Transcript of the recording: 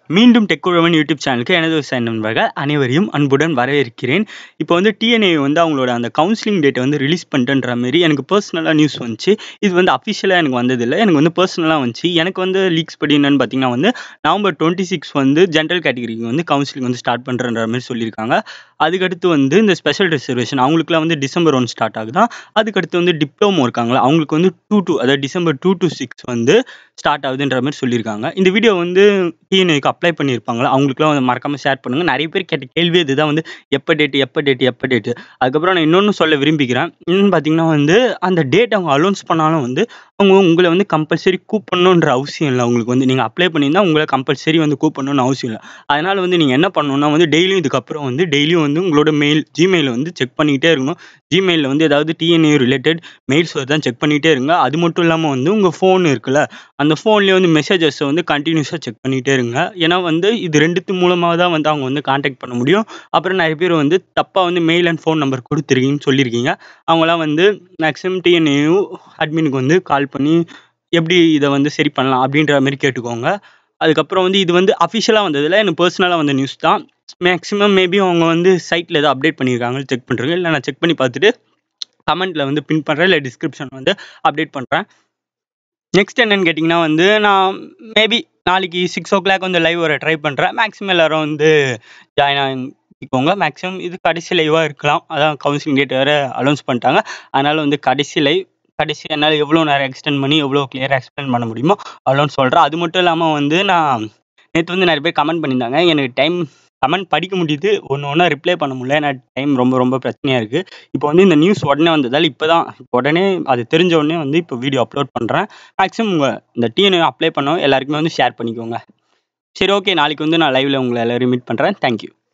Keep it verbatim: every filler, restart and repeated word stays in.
மீண்டும் டெக் உழவன் யூடியூப் சேனலுக்கு எனது விவசாய நண்பர்கள் அனைவரையும் அன்புடன் வரவேற்கிறேன். இப்போ வந்து டிஎன்ஏ வந்து அவங்களோட அந்த கவுன்சிலிங் டேட்டை வந்து ரிலீஸ் பண்ணிட்டுன்ற மாரி எனக்கு பர்சனலாக நியூஸ் வந்துச்சு. இது வந்து அஃபிஷியலாக எனக்கு வந்ததில்லை, எனக்கு வந்து பர்சனலாக வந்துச்சு. எனக்கு வந்து லீக்ஸ் படி என்னன்னு பார்த்தீங்கன்னா வந்து நவம்பர் டுவெண்ட்டி சிக்ஸ் வந்து ஜென்ரல் கேட்டகரிக்கு வந்து கவுன்சிலிங் வந்து ஸ்டார்ட் பண்ணுறன்ற மாதிரி சொல்லியிருக்காங்க. அதுக்கடுத்து வந்து இந்த ஸ்பெஷல் ரிசர்வேஷன் அவங்களுக்குலாம் வந்து டிசம்பர் ஒன் ஸ்டார்ட் ஆகுதான். அதுக்கடுத்து வந்து டிப்ளமோ இருக்காங்களா அவங்களுக்கு வந்து டூ டூ அதாவது டிசம்பர் டூ டு சிக்ஸ் வந்து ஸ்டார்ட் ஆகுதுன்ற மாதிரி சொல்லியிருக்காங்க. இந்த வீடியோ வந்து டிஎன்ஏக்கு அப்ளை பண்ணியிருப்பாங்களா அவங்களுக்குலாம் வந்து மறக்காமல் ஷேர் பண்ணுங்கள். நிறைய பேர் கேட்ட கேள்வி இதுதான் வந்து எப்போ டேட்டு எப்போ டேட்டு எப்போ டேட்டு. அதுக்கப்புறம் நான் இன்னொன்று சொல்ல விரும்பிக்கிறேன். இன்னும் பார்த்தீங்கன்னா வந்து அந்த டேட் அவங்க அலௌன்ஸ் பண்ணாலும் வந்து அவங்க உங்களை வந்து கம்பல்சரி கூப்பிடணுன்ற அவசியம் இல்லை. அவங்களுக்கு வந்து நீங்கள் அப்ளை பண்ணியிருந்தா உங்களை கம்பல்சரி வந்து கூப்பிடணும்னு அவசியம் இல்லை. அதனால் வந்து நீங்கள் என்ன பண்ணணும்னா வந்து டெய்லியும் இதுக்கப்புறம் வந்து டெய்லியும் வந்து உங்களோட மெயில் ஜிமெயிலை வந்து செக் பண்ணிக்கிட்டே இருக்கணும். ஜிமெயிலில் வந்து ஏதாவது டிஎன்ஏ ரிலேட்டட் மெயில்ஸ் தான் செக் பண்ணிகிட்டே இருங்க. அது மட்டும் இல்லாமல் வந்து உங்கள் ஃபோன் இருக்குல்ல அந்த ஃபோன்லேயே வந்து மெசேஜஸை வந்து கண்டினியூஸாக செக் பண்ணிகிட்டே இருங்க. ஏன்னா வந்து இது ரெண்டுத்து மூலமாக தான் வந்து அவங்க வந்து கான்டாக்ட் பண்ண முடியும். அப்புறம் நிறைய பேர் வந்து தப்பாக வந்து மெயில் அண்ட் ஃபோன் நம்பர் கொடுத்துருக்கீங்கன்னு சொல்லியிருக்கீங்க. அவங்களாம் வந்து மேக்ஸிமம் டிஎன்ஏ அட்மினுக்கு வந்து கால் பண்ணி எப்படி இதை வந்து சரி பண்ணலாம் அப்படின்ற மாதிரி கேட்டுக்கோங்க. அதுக்கப்புறம் வந்து இது வந்து அஃபிஷியலாக வந்ததில்லை, எனக்கு பர்சனலாக வந்த நியூஸ் தான். மேக்ஸிமம் மேபி அவங்க வந்து சைட்டில் ஏதோ அப்டேட் பண்ணியிருக்காங்கன்னு செக் பண்ணுறேங்க. இல்லை நான் செக் பண்ணி பார்த்துட்டு கமெண்ட்டில் வந்து பின் பண்ணுறேன், இல்லை டிஸ்கிரிப்ஷன் வந்து அப்டேட் பண்ணுறேன். நெக்ஸ்ட் என்னன்னு கேட்டிங்கன்னா வந்து நான் மேபி நாளைக்கு சிக்ஸ் ஓ கிளாக் வந்து லைவ் வர ட்ரை பண்ணுறேன். மேக்ஸிமம் எல்லோரும் வந்து ஜாயின் ஆகிக்கோங்க. மேக்ஸிமம் இது கடைசி லைவாக இருக்கலாம். அதான் கவுன்சிலிங் டேட் வேறு அனௌன்ஸ் பண்ணிட்டாங்க. அதனால் வந்து கடைசி லைவ் கடைசி என்னால் எவ்வளோ நேரம் எக்ஸ்டெண்ட் பண்ணி எவ்வளோ கிளியராக எக்ஸ்பிளைன் பண்ண முடியுமோ அவ்வளோன்னு சொல்கிறேன். அது மட்டும் இல்லாமல் வந்து நான் நேற்று வந்து நிறைய பேர் கமெண்ட் பண்ணியிருந்தாங்க. எனக்கு டைம் கமெண்ட் படிக்க முடியுது, ஒன்று ஒன்றா ரிப்ளை பண்ண முடியல. ஏன்னா டைம் ரொம்ப ரொம்ப பிரச்சனையாக இருக்குது. இப்போ வந்து இந்த நியூஸ் உடனே வந்ததால் இப்போ தான் உடனே அது தெரிஞ்ச உடனே வந்து இப்போ வீடியோ அப்லோட் பண்ணுறேன். மேக்ஸிமம் உங்கள் இந்த டிஎன்ஏ அப்ளை பண்ணோம் எல்லாருக்குமே வந்து ஷேர் பண்ணிக்கோங்க. சரி, ஓகே, நாளைக்கு வந்து நான் லைவில் உங்களை எல்லோரும் மீட் பண்ணுறேன். தேங்க்யூ.